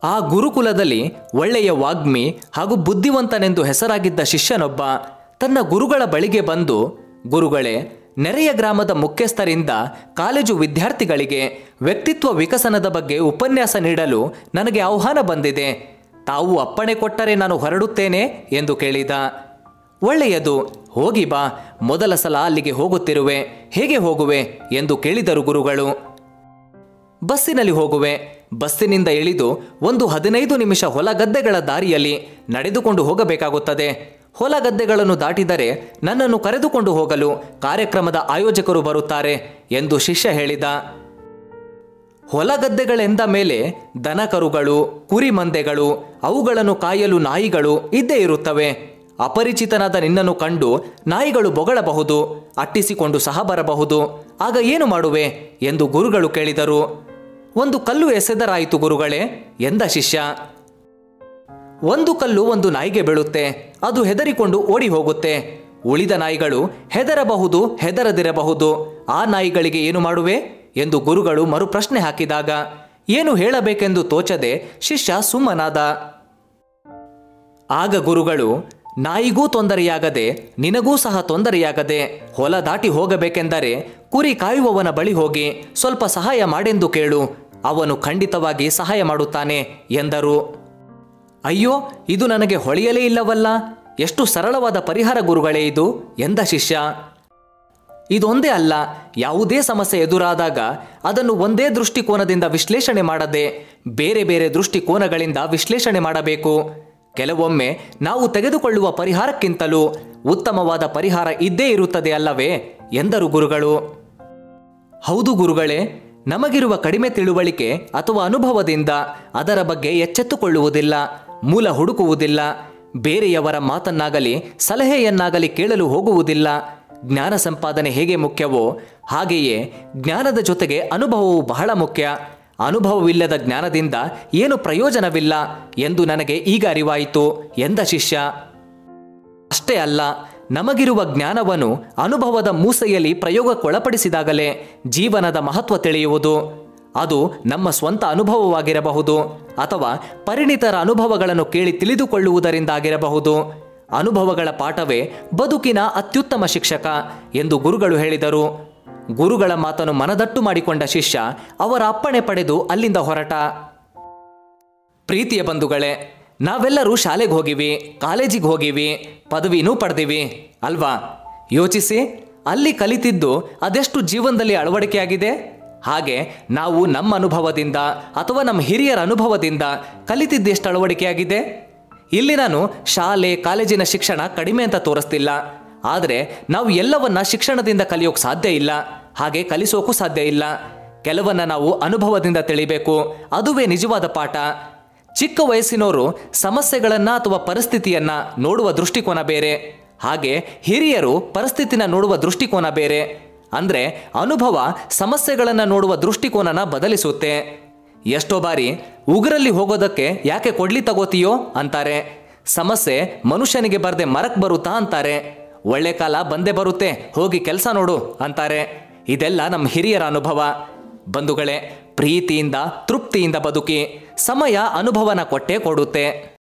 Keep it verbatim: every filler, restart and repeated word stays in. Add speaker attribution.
Speaker 1: ಆ ಗುರುಕುಲದಲ್ಲಿ ಒಳ್ಳೆಯ ವಾಗ್ಮಿ ಹಾಗೂ ಬುದ್ಧಿವಂತನೆಂದು ಹೆಸರಾಗಿದ್ದ ಶಿಷ್ಯನೊಬ್ಬ ತನ್ನ ಗುರುಗಳ ಬಳಿಗೆ ಬಂದು, ಗುರುಗಳೇ, ನೆರೆಯ ಗ್ರಾಮದ ಮುಖ್ಯಸ್ಥರಿಂದ ಕಾಲೇಜು ವಿದ್ಯಾರ್ಥಿಗಳಿಗೆ ವ್ಯಕ್ತಿತ್ವ ವಿಕಸನದ ಬಗ್ಗೆ ಉಪನ್ಯಾಸ ನೀಡಲು ನನಗೆ ಆಹ್ವಾನ ಬಂದಿದೆ. ತಾವು ಅಪ್ಪಣೆ ಕೊಟ್ಟರೆ ನಾನು ಹೊರಡುತ್ತೇನೆ ಎಂದು ಕೇಳಿದ. ಒಳ್ಳೆಯದು, ಹೋಗಿ ಬಾ. ಮೊದಲ ಸಲ ಅಲ್ಲಿಗೆ ಹೋಗುತ್ತಿರುವೆ, ಹೇಗೆ ಹೋಗುವೆ ಎಂದು ಕೇಳಿದರು ಗುರುಗಳು. ಬಸ್ಸಿನಲ್ಲಿ ಹೋಗುವೆ. ಬಸ್ಸಿನಿಂದ ಇಳಿದು ಒಂದು ಹದಿನೈದು ನಿಮಿಷ ಹೊಲಗದ್ದೆಗಳ ದಾರಿಯಲ್ಲಿ ನಡೆದುಕೊಂಡು ಹೋಗಬೇಕಾಗುತ್ತದೆ. ಹೊಲಗದ್ದೆಗಳನ್ನು ದಾಟಿದರೆ ನನ್ನನ್ನು ಕರೆದುಕೊಂಡು ಹೋಗಲು ಕಾರ್ಯಕ್ರಮದ ಆಯೋಜಕರು ಬರುತ್ತಾರೆ ಎಂದು ಶಿಷ್ಯ ಹೇಳಿದ. ಹೊಲಗದ್ದೆಗಳೆಂದ ಮೇಲೆ ದನಕರುಗಳು, ಕುರಿಮಂದೆಗಳು, ಅವುಗಳನ್ನು ಕಾಯಲು ನಾಯಿಗಳು ಇದ್ದೇ ಇರುತ್ತವೆ. ಅಪರಿಚಿತನಾದ ನಿನ್ನನ್ನು ಕಂಡು ನಾಯಿಗಳು ಬೊಗಳಬಹುದು, ಅಟ್ಟಿಸಿಕೊಂಡು ಸಹ ಬರಬಹುದು. ಆಗ ಏನು ಮಾಡುವೆ ಎಂದು ಗುರುಗಳು ಕೇಳಿದರು. ಒಂದು ಕಲ್ಲು ಎಸೆದರಾಯಿತು ಗುರುಗಳೇ ಎಂದ ಶಿಷ್ಯ. ಒಂದು ಕಲ್ಲು ಒಂದು ನಾಯಿಗೆ ಬೀಳುತ್ತೆ, ಅದು ಹೆದರಿಕೊಂಡು ಓಡಿ ಹೋಗುತ್ತೆ. ಉಳಿದ ನಾಯಿಗಳು ಹೆದರಬಹುದು, ಹೆದರದಿರಬಹುದು. ಆ ನಾಯಿಗಳಿಗೆ ಏನು ಮಾಡುವೆ ಎಂದು ಗುರುಗಳು ಮರು ಪ್ರಶ್ನೆ ಹಾಕಿದಾಗ ಏನು ಹೇಳಬೇಕೆಂದು ತೋಚದೆ ಶಿಷ್ಯ ಸುಮ್ಮನಾದ. ಆಗ ಗುರುಗಳು, ನಾಯಿಗೂ ತೊಂದರೆಯಾಗದೆ ನಿನಗೂ ಸಹ ತೊಂದರೆಯಾಗದೆ ಹೊಲ ದಾಟಿ ಹೋಗಬೇಕೆಂದರೆ ಕುರಿ ಕಾಯುವವನ ಬಳಿ ಹೋಗಿ ಸ್ವಲ್ಪ ಸಹಾಯ ಮಾಡೆಂದು ಕೇಳು, ಅವನು ಖಂಡಿತವಾಗಿ ಸಹಾಯ ಮಾಡುತ್ತಾನೆ ಎಂದರು. ಅಯ್ಯೋ, ಇದು ನನಗೆ ಹೊಳೆಯಲೇ ಇಲ್ಲವಲ್ಲ, ಎಷ್ಟು ಸರಳವಾದ ಪರಿಹಾರ ಗುರುಗಳೇ ಇದು ಎಂದ ಶಿಷ್ಯ. ಇದೊಂದೇ ಅಲ್ಲ, ಯಾವುದೇ ಸಮಸ್ಯೆ ಎದುರಾದಾಗ ಅದನ್ನು ಒಂದೇ ದೃಷ್ಟಿಕೋನದಿಂದ ವಿಶ್ಲೇಷಣೆ ಮಾಡದೆ ಬೇರೆ ಬೇರೆ ದೃಷ್ಟಿಕೋನಗಳಿಂದ ವಿಶ್ಲೇಷಣೆ ಮಾಡಬೇಕು. ಕೆಲವೊಮ್ಮೆ ನಾವು ತೆಗೆದುಕೊಳ್ಳುವ ಪರಿಹಾರಕ್ಕಿಂತಲೂ ಉತ್ತಮವಾದ ಪರಿಹಾರ ಇದ್ದೇ ಇರುತ್ತದೆ ಅಲ್ಲವೇ ಎಂದರು ಗುರುಗಳು. ಹೌದು ಗುರುಗಳೇ, ನಮಗಿರುವ ಕಡಿಮೆ ತಿಳುವಳಿಕೆ ಅಥವಾ ಅನುಭವದಿಂದ ಅದರ ಬಗ್ಗೆ ಎಚ್ಚೆತ್ತುಕೊಳ್ಳುವುದಿಲ್ಲ, ಮೂಲ ಹುಡುಕುವುದಿಲ್ಲ, ಬೇರೆಯವರ ಮಾತನ್ನಾಗಲಿ ಸಲಹೆಯನ್ನಾಗಲಿ ಕೇಳಲು ಹೋಗುವುದಿಲ್ಲ. ಜ್ಞಾನ ಸಂಪಾದನೆ ಹೇಗೆ ಮುಖ್ಯವೋ ಹಾಗೆಯೇ ಜ್ಞಾನದ ಜೊತೆಗೆ ಅನುಭವವು ಬಹಳ ಮುಖ್ಯ. ಅನುಭವವಿಲ್ಲದ ಜ್ಞಾನದಿಂದ ಏನು ಪ್ರಯೋಜನವಿಲ್ಲ ಎಂದು ನನಗೆ ಈಗ ಅರಿವಾಯಿತು ಎಂದ ಶಿಷ್ಯ. ಅಷ್ಟೇ ಅಲ್ಲ, ನಮಗಿರುವ ಜ್ಞಾನವನ್ನು ಅನುಭವದ ಮೂಸೆಯಲ್ಲಿ ಪ್ರಯೋಗಕ್ಕೊಳಪಡಿಸಿದಾಗಲೇ ಜೀವನದ ಮಹತ್ವ ತಿಳಿಯುವುದು. ಅದು ನಮ್ಮ ಸ್ವಂತ ಅನುಭವವಾಗಿರಬಹುದು ಅಥವಾ ಪರಿಣಿತರ ಅನುಭವಗಳನ್ನು ಕೇಳಿ ತಿಳಿದುಕೊಳ್ಳುವುದರಿಂದಾಗಿರಬಹುದು. ಅನುಭವಗಳ ಪಾಠವೇ ಬದುಕಿನ ಅತ್ಯುತ್ತಮ ಶಿಕ್ಷಕ ಎಂದು ಗುರುಗಳು ಹೇಳಿದರು. ಗುರುಗಳ ಮಾತನ್ನು ಮನದಟ್ಟು ಮಾಡಿಕೊಂಡ ಶಿಷ್ಯ ಅವರ ಅಪ್ಪಣೆ ಪಡೆದು ಅಲ್ಲಿಂದ ಹೊರಟ. ಪ್ರೀತಿಯ ಬಂಧುಗಳೇ, ನಾವೆಲ್ಲರೂ ಶಾಲೆಗೆ ಹೋಗಿವಿ, ಕಾಲೇಜಿಗೆ ಹೋಗಿವಿ, ಪದವಿನೂ ಪಡೆದಿವಿ ಅಲ್ವಾ? ಯೋಚಿಸಿ, ಅಲ್ಲಿ ಕಲಿತಿದ್ದು ಅದೆಷ್ಟು ಜೀವನದಲ್ಲಿ ಅಳವಡಿಕೆಯಾಗಿದೆ. ಹಾಗೆ ನಾವು ನಮ್ಮ ಅನುಭವದಿಂದ ಅಥವಾ ನಮ್ಮ ಹಿರಿಯರ ಅನುಭವದಿಂದ ಕಲಿತಿದ್ದೆಷ್ಟು ಅಳವಡಿಕೆಯಾಗಿದೆ. ಇಲ್ಲಿ ನಾನು ಶಾಲೆ ಕಾಲೇಜಿನ ಶಿಕ್ಷಣ ಕಡಿಮೆ ಅಂತ ತೋರಿಸ್ತಿಲ್ಲ, ಆದರೆ ನಾವು ಎಲ್ಲವನ್ನ ಶಿಕ್ಷಣದಿಂದ ಕಲಿಯೋಕೆ ಸಾಧ್ಯ ಇಲ್ಲ, ಹಾಗೆ ಕಲಿಸೋಕ್ಕೂ ಸಾಧ್ಯ ಇಲ್ಲ. ಕೆಲವನ್ನ ನಾವು ಅನುಭವದಿಂದ ತಿಳಿಬೇಕು, ಅದುವೇ ನಿಜವಾದ ಪಾಠ. ಚಿಕ್ಕ ವಯಸ್ಸಿನವರು ಸಮಸ್ಯೆಗಳನ್ನ ಅಥವಾ ಪರಿಸ್ಥಿತಿಯನ್ನ ನೋಡುವ ದೃಷ್ಟಿಕೋನ ಬೇರೆ, ಹಾಗೆ ಹಿರಿಯರು ಪರಿಸ್ಥಿತಿನ ನೋಡುವ ದೃಷ್ಟಿಕೋನ ಬೇರೆ. ಅಂದ್ರೆ ಅನುಭವ ಸಮಸ್ಯೆಗಳನ್ನು ನೋಡುವ ದೃಷ್ಟಿಕೋನನ ಬದಲಿಸುತ್ತೆ. ಎಷ್ಟೋ ಬಾರಿ ಉಗುರಲ್ಲಿ ಹೋಗೋದಕ್ಕೆ ಯಾಕೆ ಕೊಡ್ಲಿ ತಗೋತೀಯೋ ಅಂತಾರೆ. ಸಮಸ್ಯೆ ಮನುಷ್ಯನಿಗೆ ಬರದೆ ಮರಕ್ ಬರುತ್ತಾ ಅಂತಾರೆ. ಒಳ್ಳೆ ಕಾಲ ಬಂದೇ ಬರುತ್ತೆ, ಹೋಗಿ ಕೆಲಸ ನೋಡು ಅಂತಾರೆ. ಇದೆಲ್ಲ ನಮ್ಮ ಹಿರಿಯರ ಅನುಭವ. ಬಂಧುಗಳೇ, ಪ್ರೀತಿಯಿಂದ ತೃಪ್ತಿಯಿಂದ ಬದುಕಿ. ಸಮಯ ಅನುಭವನ ಕೊಟ್ಟೇ ಕೊಡುತ್ತೆ.